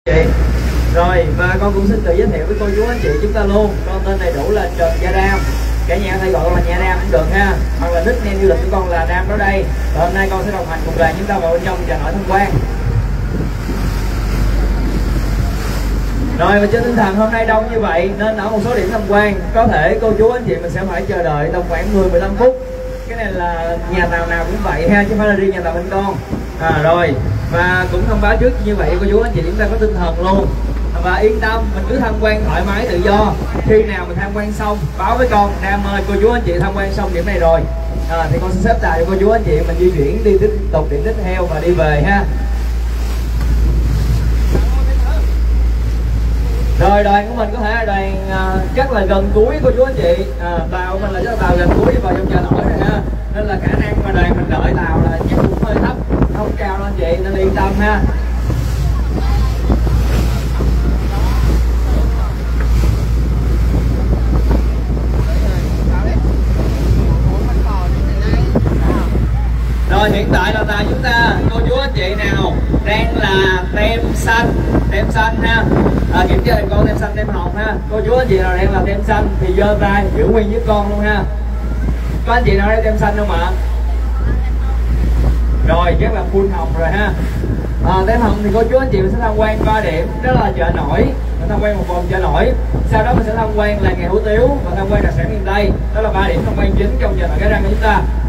chị. Rồi và con cũng xin tự giới thiệu với cô chú anh chị chúng ta luôn. Con tên đầy đủ là Trần Gia Ram, cả nhà hay gọi là Nhà Ram cũng được ha, hoặc là nickname du lịch của con là Ram đó đây. Và hôm nay con sẽ đồng hành cùng đoàn chúng ta vào bên trong chợ nổi tham quan. Rồi và trên tinh thần hôm nay đông như vậy nên ở một số điểm tham quan có thể cô chú anh chị mình sẽ phải chờ đợi tầm khoảng 10-15 phút. Cái này là nhà tàu nào cũng vậy ha, chứ không phải là riêng nhà tàu bên con. Rồi và cũng thông báo trước như vậy cô chú anh chị chúng ta có tinh thần luôn. Và yên tâm, mình cứ tham quan thoải mái tự do. Khi nào mình tham quan xong báo với con, Nam ơi cô chú anh chị tham quan xong điểm này rồi, thì con sẽ xếp tài cho cô chú anh chị mình di chuyển đi tiếp tục điểm tiếp theo và đi về ha. Rồi đoàn của mình có thể là đoàn chắc là gần cuối cô chú anh chị. Tàu của mình là chắc là tàu gần cuối vào trong chợ nổi rồi ha, nên là khả năng mà đoàn mình đợi tàu là chắc cũng hơi thấp, không cao đâu anh chị, nên yên tâm ha. Rồi hiện tại là tàu chúng ta cô chú anh chị nào đang là tem xanh ha, kiểm tra thành con tem xanh tem hồng ha. Cô chú anh chị nào đang là tem xanh thì giơ tay giữ nguyên với con luôn ha. Có anh chị nào đang tem xanh không ạ? Rồi chắc là full hồng rồi ha. Tem hồng thì cô chú anh chị mình sẽ tham quan 3 điểm, đó là chợ nổi, mình tham quan một vòng chợ nổi, sau đó mình sẽ tham quan làng nghề hủ tiếu và tham quan đặc sản miền Tây. Đó là 3 điểm tham quan chính trong chợ nổi Cái Răng của chúng ta.